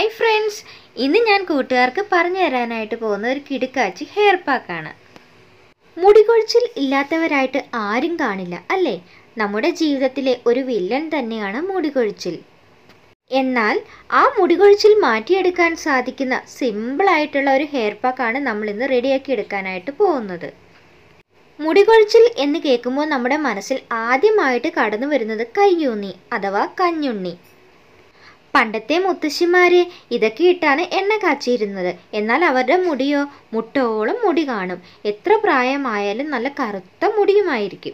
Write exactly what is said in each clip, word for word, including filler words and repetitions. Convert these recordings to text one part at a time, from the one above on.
Hi friends, ഇന്ന് ഞാൻ കൂട്ടുകാർക്ക് പറഞ്ഞു തരാനായിട്ട് പോകുന്ന ഒരു കിടുക്കാച്ചി ഹെയർ പാക്കാണ്. മുടികൊഴിച്ചിൽ ഇല്ലാത്തവരായിട്ട് ആരും കാണില്ല അല്ലേ? നമ്മുടെ ജീവിതത്തിലെ ഒരു വില്ലൻ തന്നെയാണ് മുടികൊഴിച്ചിൽ. എന്നാൽ ആ മുടികൊഴിച്ചിൽ മാറ്റിയെടുക്കാൻ സാധിക്കുന്ന സിമ്പിളായിട്ടുള്ള ഒരു ഹെയർ പാക്കാണ് നമ്മൾ ഇന്ന് റെഡിയാക്കി എടുക്കാനായിട്ട് പോകുന്നത്. മുടികൊഴിച്ചിൽ എന്ന് കേൾക്കുമ്പോൾ നമ്മുടെ മനസ്സിൽ ആദ്യമായിട്ട് കടന്നു വരുന്നത് കയ്യൂന്നി അഥവാ കഞ്ഞുണ്ണി. പണ്ടത്തെ മുത്തശ്ശിമാരെ ഇതൊക്കെ ഇട്ടാണ് എണ്ണ കാച്ചിയിരുന്നത്. എന്നാൽ അവരുടെ മുടിയോ മുട്ടോളം മുടി കാണും. എത്ര പ്രായമായാലും നല്ല കറുത്ത മുടിയുമായിരിക്കും.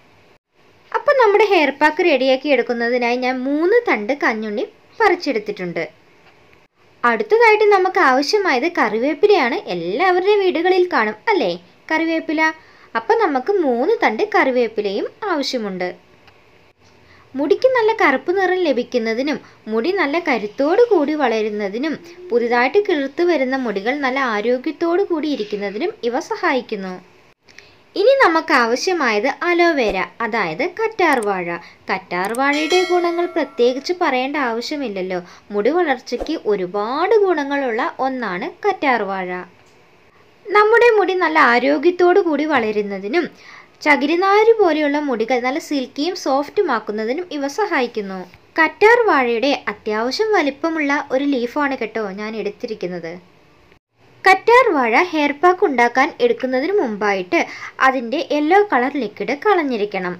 അപ്പം നമ്മുടെ ഹെയർ പാക്ക് റെഡിയാക്കി എടുക്കുന്നതിനായി ഞാൻ മൂന്ന് തണ്ട് കഞ്ഞുണ്ണി പറിച്ചെടുത്തിട്ടുണ്ട്. അടുത്തതായിട്ട് നമുക്ക് ആവശ്യമായത് കറിവേപ്പിലയാണ്. എല്ലാവരുടെയും വീടുകളിൽ കാണും അല്ലേ കറിവേപ്പില? അപ്പം നമുക്ക് മൂന്ന് തണ്ട് കറിവേപ്പിലയും ആവശ്യമുണ്ട്. മുടിക്ക് നല്ല കറുപ്പ് നിറം ലഭിക്കുന്നതിനും മുടി നല്ല കരുത്തോടു കൂടി വളരുന്നതിനും പുതിയതായിട്ട് കിളിർത്ത് വരുന്ന മുടികൾ നല്ല ആരോഗ്യത്തോടു കൂടി ഇരിക്കുന്നതിനും ഇവ സഹായിക്കുന്നു. ഇനി നമുക്ക് ആവശ്യമായത് അലോവേര, അതായത് കറ്റാർവാഴ. കറ്റാർവാഴയുടെ ഗുണങ്ങൾ പ്രത്യേകിച്ച് പറയേണ്ട ആവശ്യമില്ലല്ലോ. മുടി വളർച്ചയ്ക്ക് ഒരുപാട് ഗുണങ്ങളുള്ള ഒന്നാണ് കറ്റാർവാഴ. നമ്മുടെ മുടി നല്ല ആരോഗ്യത്തോടു കൂടി വളരുന്നതിനും ചകിരിനാര് പോലെയുള്ള മുടികൾ നല്ല സിൽക്കിയും സോഫ്റ്റുമാക്കുന്നതിനും ഇവ സഹായിക്കുന്നു. കറ്റാർ വാഴയുടെ അത്യാവശ്യം വലിപ്പമുള്ള ഒരു ലീഫാണ് കേട്ടോ ഞാൻ എടുത്തിരിക്കുന്നത്. കറ്റാർ വാഴ ഹെയർ പാക്ക് ഉണ്ടാക്കാൻ എടുക്കുന്നതിന് മുമ്പായിട്ട് അതിൻ്റെ യെല്ലോ കളർ ലിക്വിഡ് കളഞ്ഞിരിക്കണം.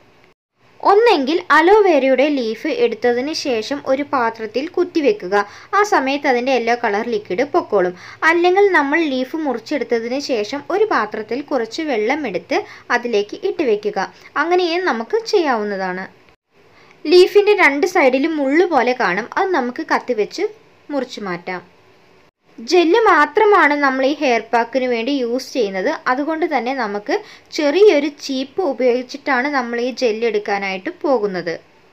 ഒന്നെങ്കിൽ അലോവേരയുടെ ലീഫ് എടുത്തതിന് ശേഷം ഒരു പാത്രത്തിൽ കുത്തിവെക്കുക. ആ സമയത്ത് അതിൻ്റെ യെല്ലോ കളർ ലിക്വിഡ് പൊക്കോളും. അല്ലെങ്കിൽ നമ്മൾ ലീഫ് മുറിച്ചെടുത്തതിന് ശേഷം ഒരു പാത്രത്തിൽ കുറച്ച് വെള്ളം എടുത്ത് അതിലേക്ക് ഇട്ട് വെക്കുക. അങ്ങനെയും നമുക്ക് ചെയ്യാവുന്നതാണ്. ലീഫിൻ്റെ രണ്ട് സൈഡിലും മുള്ളു പോലെ കാണും. അത് നമുക്ക് കത്തിവെച്ച് മുറിച്ചു മാറ്റാം. ജെല്ല് മാത്രമാണ് നമ്മൾ ഈ ഹെയർ പാക്കിന് വേണ്ടി യൂസ് ചെയ്യുന്നത്. അതുകൊണ്ട് തന്നെ നമുക്ക് ചെറിയൊരു ചീപ്പ് ഉപയോഗിച്ചിട്ടാണ് നമ്മൾ ഈ ജെല്ല് എടുക്കാനായിട്ട് പോകുന്നത്.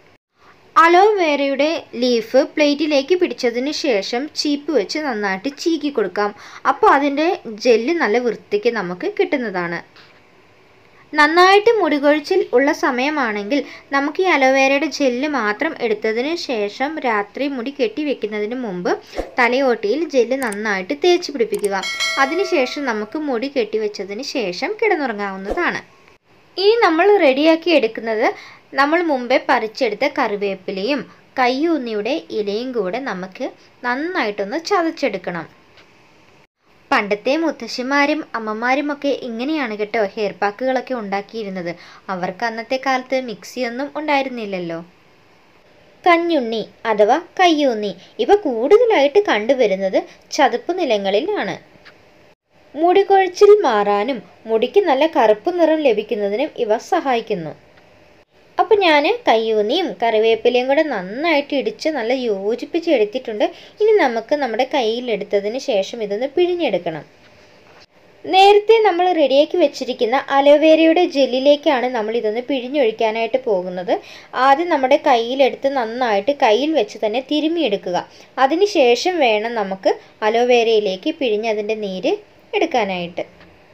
അലോവേരയുടെ ലീഫ് പ്ലേറ്റിലേക്ക് പിടിച്ചതിന് ശേഷം ചീപ്പ് വെച്ച് നന്നായിട്ട് ചീകി കൊടുക്കാം. അപ്പോൾ അതിൻ്റെ ജെല്ല് നല്ല വൃത്തിക്ക് നമുക്ക് കിട്ടുന്നതാണ്. നന്നായിട്ട് മുടികൊഴിച്ചിൽ ഉള്ള സമയമാണെങ്കിൽ നമുക്ക് ഈ അലോവേരയുടെ ജെല്ല് മാത്രം എടുത്തതിന് ശേഷം രാത്രി മുടി കെട്ടി വെക്കുന്നതിന് മുമ്പ് തലയോട്ടിയിൽ ജെല്ല് നന്നായിട്ട് തേച്ച് പിടിപ്പിക്കുക. അതിനുശേഷം നമുക്ക് മുടി കെട്ടിവെച്ചതിന് ശേഷം കിടന്നുറങ്ങാവുന്നതാണ്. ഇനി നമ്മൾ റെഡിയാക്കി എടുക്കുന്നത് നമ്മൾ മുമ്പേ പറിച്ചെടുത്ത കറിവേപ്പിലയും കയ്യൂന്നിയുടെ ഇലയും കൂടെ നമുക്ക് നന്നായിട്ടൊന്ന് ചതച്ചെടുക്കണം. പണ്ടത്തെ മുത്തശ്ശിമാരും അമ്മമാരുമൊക്കെ ഇങ്ങനെയാണ് കേട്ടോ ഹെയർ പാക്കുകളൊക്കെ ഉണ്ടാക്കിയിരുന്നത്. അവർക്ക് അന്നത്തെ കാലത്ത് മിക്സിയൊന്നും ഉണ്ടായിരുന്നില്ലല്ലോ. കഞ്ഞുണ്ണി അഥവാ കയ്യൂന്നി ഇവ കൂടുതലായിട്ട് കണ്ടുവരുന്നത് ചതുപ്പ് നിലങ്ങളിലാണ്. മുടികൊഴിച്ചിൽ മാറാനും മുടിക്ക് നല്ല കറുപ്പ് നിറം ലഭിക്കുന്നതിനും ഇവ സഹായിക്കുന്നു. അപ്പോൾ ഞാൻ കയ്യൂന്നിയും കറിവേപ്പിലയും കൂടെ നന്നായിട്ട് ഇടിച്ച് നല്ല യോജിപ്പിച്ച് എടുത്തിട്ടുണ്ട്. ഇനി നമുക്ക് നമ്മുടെ കയ്യിലെടുത്തതിന് ശേഷം ഇതൊന്ന് പിഴിഞ്ഞെടുക്കണം. നേരത്തെ നമ്മൾ റെഡിയാക്കി വെച്ചിരിക്കുന്ന അലോവേരയുടെ ജെല്ലിലേക്കാണ് നമ്മൾ ഇതൊന്ന് പിഴിഞ്ഞൊഴിക്കാനായിട്ട് പോകുന്നത്. ആദ്യം നമ്മുടെ കയ്യിലെടുത്ത് നന്നായിട്ട് കയ്യിൽ വെച്ച് തന്നെ തിരുമ്മിയെടുക്കുക. അതിന് ശേഷം വേണം നമുക്ക് അലോവേരയിലേക്ക് പിഴിഞ്ഞ് അതിൻ്റെ നീര് എടുക്കാനായിട്ട്.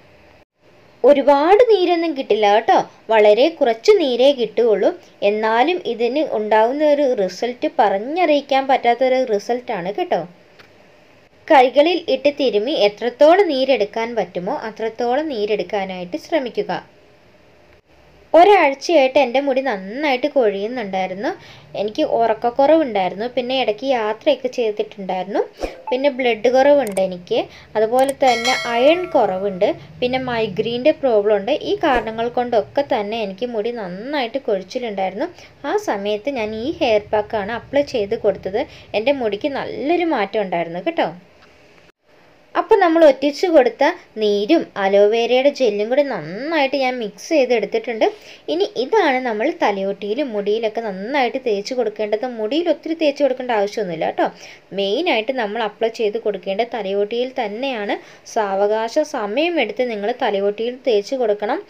ഒരുപാട് നീരൊന്നും കിട്ടില്ല കേട്ടോ, വളരെ കുറച്ച് നീരേ കിട്ടുകയുള്ളൂ. എന്നാലും ഇതിന് ഉണ്ടാകുന്ന ഒരു റിസൾട്ട് പറഞ്ഞറിയിക്കാൻ പറ്റാത്തൊരു റിസൾട്ടാണ് കേട്ടോ. കൈകളിൽ ഇട്ട് തിരുമ്മി എത്രത്തോളം നീരെടുക്കാൻ പറ്റുമോ അത്രത്തോളം നീരെടുക്കാനായിട്ട് ശ്രമിക്കുക. ഒരാഴ്ചയായിട്ട് എൻ്റെ മുടി നന്നായിട്ട് കൊഴിയുന്നുണ്ടായിരുന്നു. എനിക്ക് ഉറക്കക്കുറവുണ്ടായിരുന്നു. പിന്നെ ഇടയ്ക്ക് യാത്രയൊക്കെ ചെയ്തിട്ടുണ്ടായിരുന്നു. പിന്നെ ബ്ലഡ് കുറവുണ്ട് എനിക്ക്. അതുപോലെ തന്നെ അയൺ കുറവുണ്ട്. പിന്നെ മൈഗ്രെയിൻ്റെ പ്രോബ്ലം ഉണ്ട്. ഈ കാരണങ്ങൾ കൊണ്ടൊക്കെ തന്നെ എനിക്ക് മുടി നന്നായിട്ട് കൊഴിച്ചിലുണ്ടായിരുന്നു. ആ സമയത്ത് ഞാൻ ഈ ഹെയർ പാക്കാണ് അപ്ലൈ ചെയ്ത് കൊടുത്തത്. എൻ്റെ മുടിക്ക് നല്ലൊരു മാറ്റം ഉണ്ടായിരുന്നു കേട്ടോ. അപ്പോൾ നമ്മൾ ഒറ്റിച്ച് കൊടുത്ത നീരും അലോവേരയുടെ ജെല്ലും കൂടി നന്നായിട്ട് ഞാൻ മിക്സ് ചെയ്തെടുത്തിട്ടുണ്ട്. ഇനി ഇതാണ് നമ്മൾ തലയോട്ടിയിലും മുടിയിലൊക്കെ നന്നായിട്ട് തേച്ച് കൊടുക്കേണ്ടത്. മുടിയിൽ ഒത്തിരി തേച്ച് കൊടുക്കേണ്ട ആവശ്യമൊന്നുമില്ല കേട്ടോ. മെയിനായിട്ട് നമ്മൾ അപ്ലൈ ചെയ്ത് കൊടുക്കേണ്ടത് തലയോട്ടിയിൽ തന്നെയാണ്. സാവകാശ സമയമെടുത്ത് നിങ്ങൾ തലയോട്ടിയിൽ തേച്ച് കൊടുക്കണം.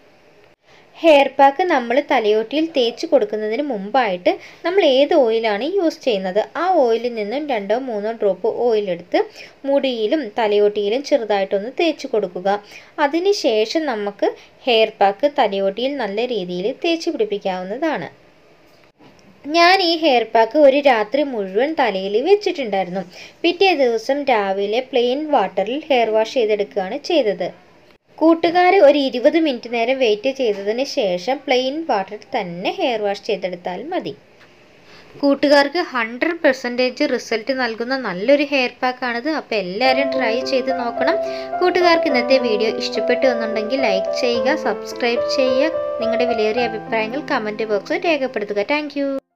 ഹെയർ പാക്ക് നമ്മൾ തലയോട്ടിയിൽ തേച്ച് കൊടുക്കുന്നതിന് മുമ്പായിട്ട് നമ്മൾ ഏത് ഓയിലാണ് യൂസ് ചെയ്യുന്നത് ആ ഓയിലിൽ നിന്നും രണ്ടോ മൂന്നോ ഡ്രോപ്പ് ഓയിലെടുത്ത് മുടിയിലും തലയോട്ടിയിലും ചെറുതായിട്ടൊന്ന് തേച്ച് കൊടുക്കുക. അതിന് ശേഷം നമുക്ക് ഹെയർ പാക്ക് തലയോട്ടിയിൽ നല്ല രീതിയിൽ തേച്ച് പിടിപ്പിക്കാവുന്നതാണ്. ഞാൻ ഈ ഹെയർ പാക്ക് ഒരു രാത്രി മുഴുവൻ തലയിൽ വെച്ചിട്ടുണ്ടായിരുന്നു. പിറ്റേ ദിവസം രാവിലെ പ്ലെയിൻ വാട്ടറിൽ ഹെയർ വാഷ് ചെയ്തെടുക്കുകയാണ് ചെയ്തത്. കൂട്ടുകാർ ഒരു ഇരുപത് മിനിറ്റ് നേരം വെയിറ്റ് ചെയ്തതിന് ശേഷം പ്ലെയിൻ വാട്ടറിൽ തന്നെ ഹെയർ വാഷ് ചെയ്തെടുത്താൽ മതി. കൂട്ടുകാർക്ക് ഹൺഡ്രഡ് പെർസെൻറ്റേജ് റിസൾട്ട് നൽകുന്ന നല്ലൊരു ഹെയർ പാക്കാണിത്. അപ്പോൾ എല്ലാവരും ട്രൈ ചെയ്ത് നോക്കണം. കൂട്ടുകാർക്ക് ഇന്നത്തെ വീഡിയോ ഇഷ്ടപ്പെട്ടു എന്നുണ്ടെങ്കിൽ ലൈക്ക് ചെയ്യുക, സബ്സ്ക്രൈബ് ചെയ്യുക, നിങ്ങളുടെ വിലയേറിയ അഭിപ്രായങ്ങൾ കമൻറ്റ് ബോക്സിൽ രേഖപ്പെടുത്തുക. താങ്ക്